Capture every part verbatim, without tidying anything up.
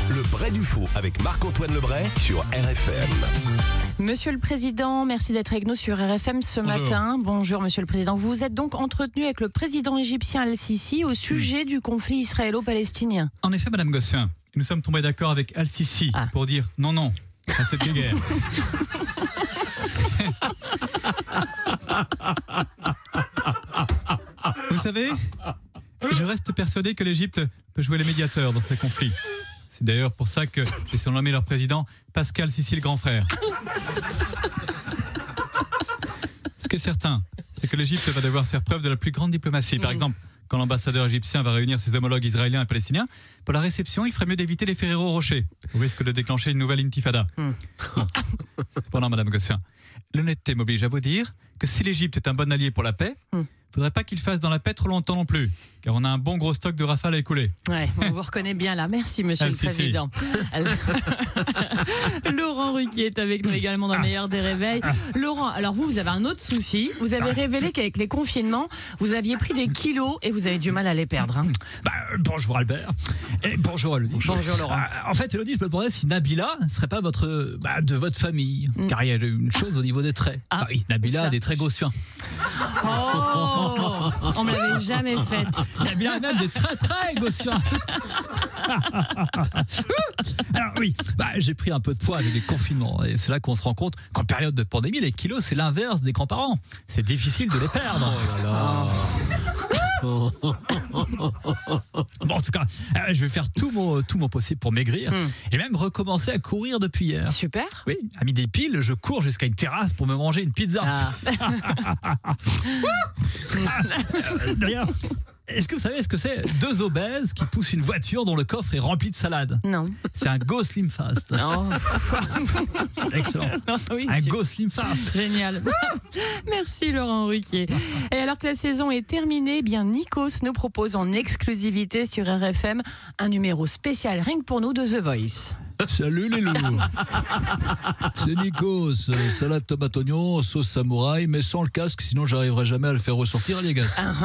Le Bray du Faux avec Marc-Antoine Lebray sur R F M. Monsieur le Président, merci d'être avec nous sur R F M ce Bonjour. matin. Bonjour Monsieur le Président. Vous vous êtes donc entretenu avec le président égyptien Al-Sisi au sujet du conflit israélo-palestinien. En effet, Madame Gossuin, nous sommes tombés d'accord avec Al-Sisi Ah. pour dire non, non à cette guerre. Vous savez, je reste persuadé que l'Égypte peut jouer les médiateurs dans ces conflits. C'est d'ailleurs pour ça que j'ai surnommé leur président Pascal Sisi le grand frère. Ce qui est certain, c'est que l'Égypte va devoir faire preuve de la plus grande diplomatie. Par exemple, quand l'ambassadeur égyptien va réunir ses homologues israéliens et palestiniens, pour la réception, il ferait mieux d'éviter les Ferrero Rocher, au risque de déclencher une nouvelle intifada. Mm. Cependant, Madame Gossuin, l'honnêteté m'oblige à vous dire que si l'Égypte est un bon allié pour la paix, il Mm. ne faudrait pas qu'il fasse dans la paix trop longtemps non plus, car on a un bon gros stock de rafales à écouler. Ouais, on vous reconnaît bien là. Merci Monsieur Ah, le si, si. Président. Laurent Ruquier est avec nous également dans le meilleur des réveils. Laurent, alors vous, vous avez un autre souci. Vous avez révélé qu'avec les confinements, vous aviez pris des kilos et vous avez du mal à les perdre. Hein. Bah, euh, bonjour Albert. Et bonjour Elodie. Bonjour, Laurent. Euh, en fait, Elodie, je me demandais si Nabila ne serait pas votre, bah, de votre famille. Mm. Car il y a une chose au niveau des traits. Ah, Bah oui, Nabila ça. a des traits gossuins. Oh, on me l'avait jamais faite. Nabila a même des très très gossuins. Alors oui, bah, j'ai pris un peu de poids avec les confinements. Et c'est là qu'on se rend compte qu'en période de pandémie, les kilos, c'est l'inverse des grands-parents. C'est difficile de les perdre. Bon, en tout cas, euh, je vais faire tout mon, tout mon possible pour maigrir. Mm. J'ai même recommencé à courir depuis hier. Super. Oui, à midi pile, je cours jusqu'à une terrasse pour me manger une pizza. Ah. Euh, D'ailleurs, est-ce que vous savez ce que c'est? Deux obèses qui poussent une voiture dont le coffre est rempli de salade. Non. C'est un Go Slim Fast. Non. Excellent. Oui, Un super. Go Slim Fast. Génial. Merci Laurent Ruquier. Et alors que la saison est terminée, eh bien Nikos nous propose en exclusivité sur R F M un numéro spécial rien que pour nous de The Voice. Salut les loups. C'est Nikos, euh, salade tomate oignon, sauce samouraï, mais sans le casque, sinon j'arriverai jamais à le faire ressortir, les gars.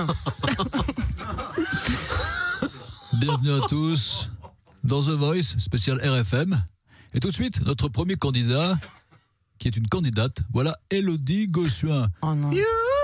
Bienvenue à tous dans The Voice, spécial R F M. Et tout de suite, notre premier candidat, qui est une candidate, voilà Elodie Gossuin. Oh non.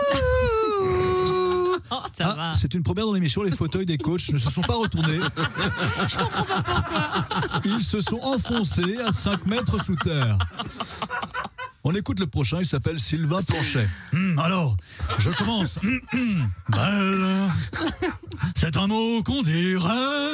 Oh, ça Ah, va. c'est une première dans l'émission, les fauteuils des coachs ne se sont pas retournés. Je comprends pas pourquoi. Ils se sont enfoncés à cinq mètres sous terre. On écoute le prochain, il s'appelle Sylvain Planchet. Hum, alors, je commence. Hum, hum. Belle, c'est un mot qu'on dirait.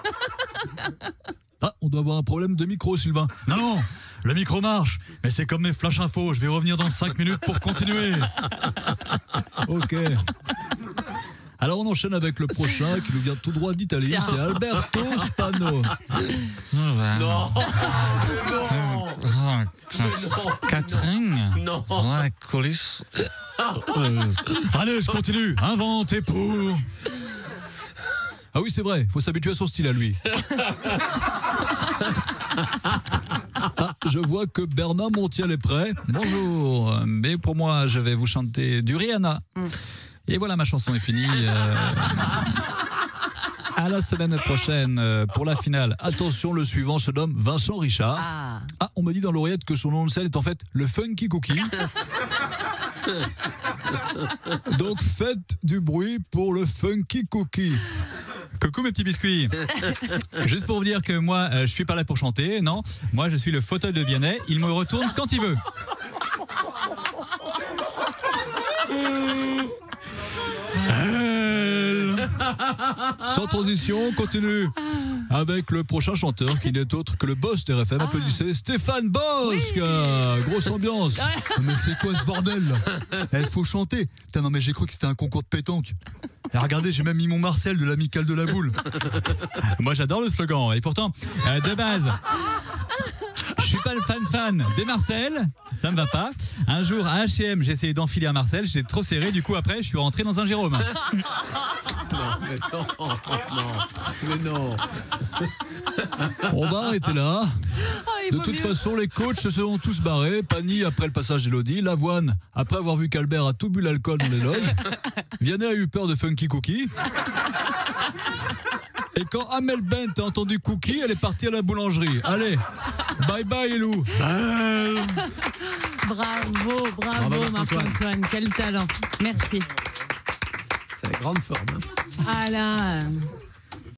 Ah, on doit avoir un problème de micro, Sylvain. Non, non, le micro marche, mais c'est comme mes flash infos, je vais revenir dans cinq minutes pour continuer. Ok. Alors on enchaîne avec le prochain qui nous vient tout droit d'Italie, c'est Alberto Spano. Non. Catherine, Non. la coulisse. Allez, je continue. Inventé pour... Ah oui, c'est vrai, il faut s'habituer à son style à lui. Ah, je vois que Bernard Montiel est prêt. Bonjour, mais pour moi, je vais vous chanter du Rihanna. Et voilà, ma chanson est finie. Euh, À la semaine prochaine euh, pour la finale. Attention, le suivant se nomme Vincent Richard. Ah. Ah, on me dit dans l'oreillette que son nom de scène est en fait le Funky Cookie. Donc faites du bruit pour le Funky Cookie. Coucou mes petits biscuits. Juste pour vous dire que moi, euh, je suis pas là pour chanter, non. Moi, je suis le fauteuil de Vianney. Il me retourne quand il veut. Elle. Sans transition, on continue avec le prochain chanteur qui n'est autre que le boss de R F M. Applaudissez Stéphane Bosque. Grosse ambiance. Mais c'est quoi ce bordel là? Il faut chanter. Putain, non mais j'ai cru que c'était un concours de pétanque. Et regardez, j'ai même mis mon Marcel de l'amicale de la boule. Moi, j'adore le slogan. Et pourtant, euh, de base, je suis pas le fan-fan des Marcel. Ça me va pas. Un jour, à H et M, j'ai essayé d'enfiler un Marcel. J'étais trop serré. Du coup, après, je suis rentré dans un Jérôme. Mais non, non, mais non. On va arrêter là. il De vaut toute mieux. façon, les coachs se sont tous barrés. Pani après le passage d'Elodie. Lavoine après avoir vu qu'Albert a tout bu l'alcool dans les loges. Vianney a eu peur de Funky Cookie. Et quand Amel Bent a entendu Cookie, elle est partie à la boulangerie. Allez, bye bye Elou. Bravo, bravo, Bravo, Marc-Antoine. Quel talent. Merci. C'est la grande forme. Hein. Ah là.